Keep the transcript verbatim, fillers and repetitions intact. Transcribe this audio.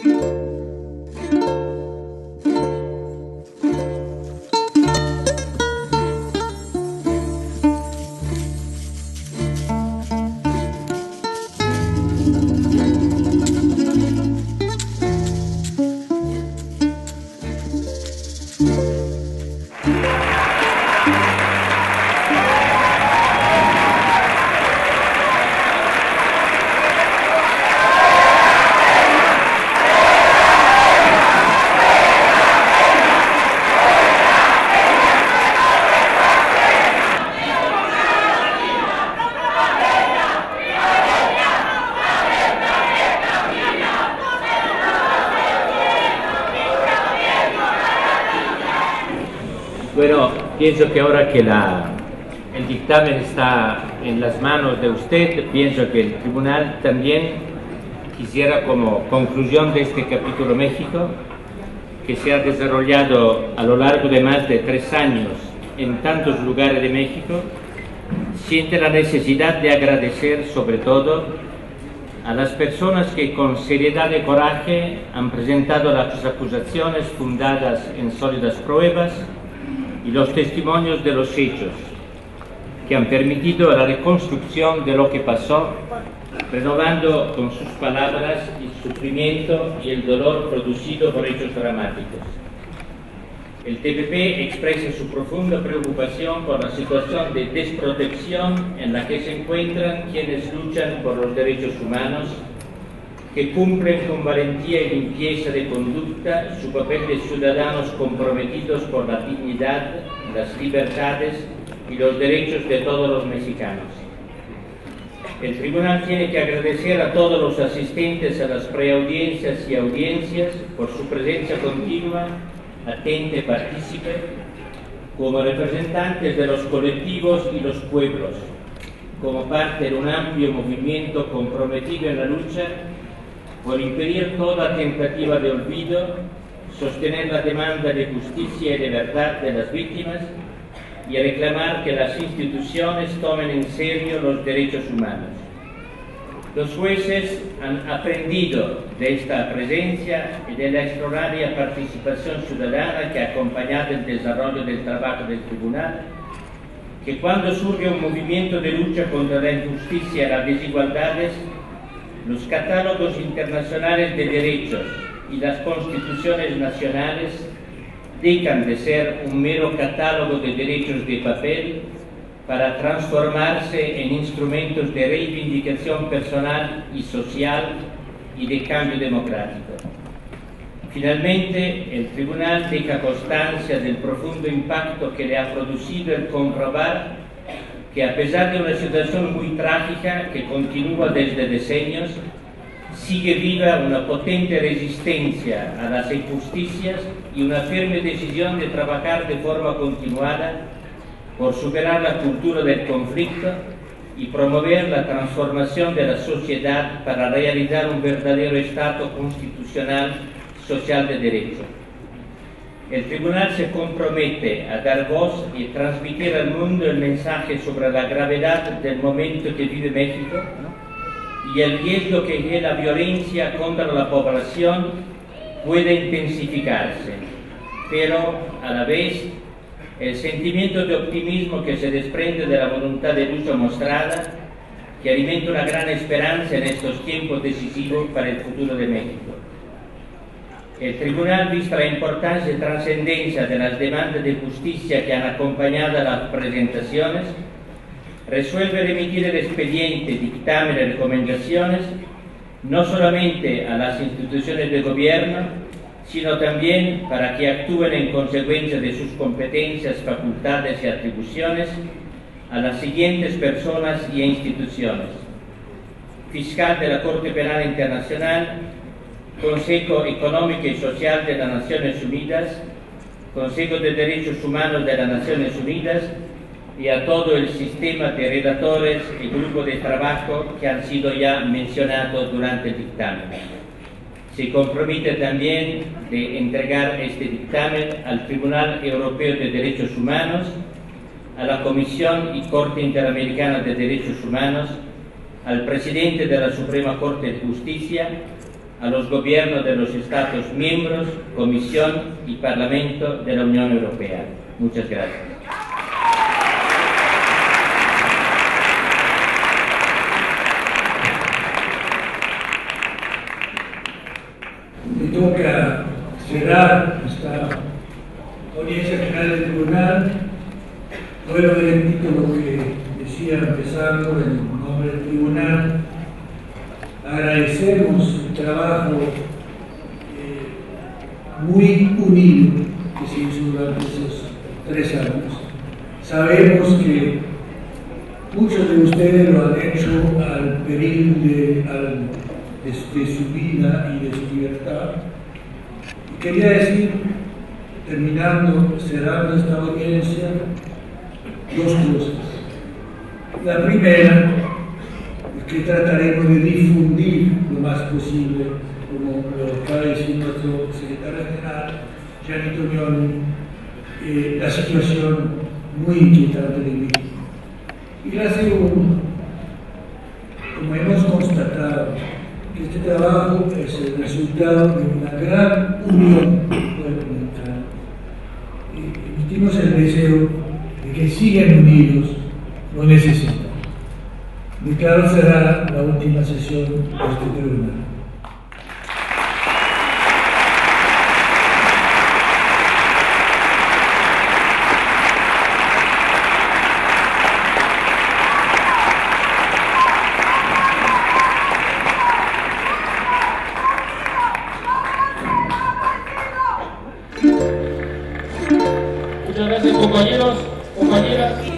Bueno, pienso que ahora que la, el dictamen está en las manos de usted, pienso que el tribunal también quisiera, como conclusión de este capítulo México, que se ha desarrollado a lo largo de más de tres años en tantos lugares de México, siente la necesidad de agradecer sobre todo a las personas que con seriedad y coraje han presentado las acusaciones fundadas en sólidas pruebas y los testimonios de los hechos, que han permitido la reconstrucción de lo que pasó, renovando con sus palabras el sufrimiento y el dolor producido por hechos dramáticos. El T P P expresa su profunda preocupación por la situación de desprotección en la que se encuentran quienes luchan por los derechos humanos, que cumplen con valentía y limpieza de conducta su papel de ciudadanos comprometidos por la dignidad, las libertades y los derechos de todos los mexicanos. El tribunal tiene que agradecer a todos los asistentes a las preaudiencias y audiencias por su presencia continua, atenta y partícipe, como representantes de los colectivos y los pueblos, como parte de un amplio movimiento comprometido en la lucha por impedir toda tentativa de olvido, sostener la demanda de justicia y de verdad de las víctimas y reclamar que las instituciones tomen en serio los derechos humanos. Los jueces han aprendido de esta presencia y de la extraordinaria participación ciudadana que ha acompañado el desarrollo del trabajo del tribunal, que cuando surge un movimiento de lucha contra la injusticia y las desigualdades, los catálogos internacionales de derechos y las constituciones nacionales dejan de ser un mero catálogo de derechos de papel para transformarse en instrumentos de reivindicación personal y social y de cambio democrático. Finalmente, el tribunal deja constancia del profundo impacto que le ha producido el comprobar que, a pesar de una situación muy trágica que continúa desde decenios, sigue viva una potente resistencia a las injusticias y una firme decisión de trabajar de forma continuada por superar la cultura del conflicto y promover la transformación de la sociedad para realizar un verdadero Estado constitucional social de derecho. El tribunal se compromete a dar voz y transmitir al mundo el mensaje sobre la gravedad del momento que vive México y el riesgo que la violencia contra la población puede intensificarse, pero a la vez el sentimiento de optimismo que se desprende de la voluntad de lucha mostrada, que alimenta una gran esperanza en estos tiempos decisivos para el futuro de México. El tribunal, vista la importancia y trascendencia de las demandas de justicia que han acompañado a las presentaciones, resuelve remitir el expediente, dictamen y recomendaciones no solamente a las instituciones de gobierno, sino también para que actúen en consecuencia de sus competencias, facultades y atribuciones a las siguientes personas y instituciones: Fiscal de la Corte Penal Internacional, Consejo Económico y Social de las Naciones Unidas, Consejo de Derechos Humanos de las Naciones Unidas y a todo el sistema de relatores y grupos de trabajo que han sido ya mencionados durante el dictamen. Se compromete también de entregar este dictamen al Tribunal Europeo de Derechos Humanos, a la Comisión y Corte Interamericana de Derechos Humanos, al presidente de la Suprema Corte de Justicia a los gobiernos de los Estados miembros, Comisión y Parlamento de la Unión Europea. Muchas gracias. Me toca cerrar esta audiencia general del tribunal. Luego repito lo que decía empezando en nombre del tribunal. Agradecemos el trabajo eh, muy unido que se hizo durante esos tres años. Sabemos que muchos de ustedes lo han hecho al peril de, al, de, de su vida y de su libertad. Y quería decir, terminando, cerrando esta audiencia, dos cosas. La primera es que trataremos de difundir lo más posible, como lo acaba de decir nuestro secretario general, Gianni Tognoni, eh, la situación muy inquietante de México. Y la segunda, como hemos constatado, que este trabajo es el resultado de una gran unión gubernamental. Y emitimos el deseo de que sigan unidos, lo necesitan. Declaro cerrada la última sesión de este tribunal. Muchas gracias, compañeros, compañeras.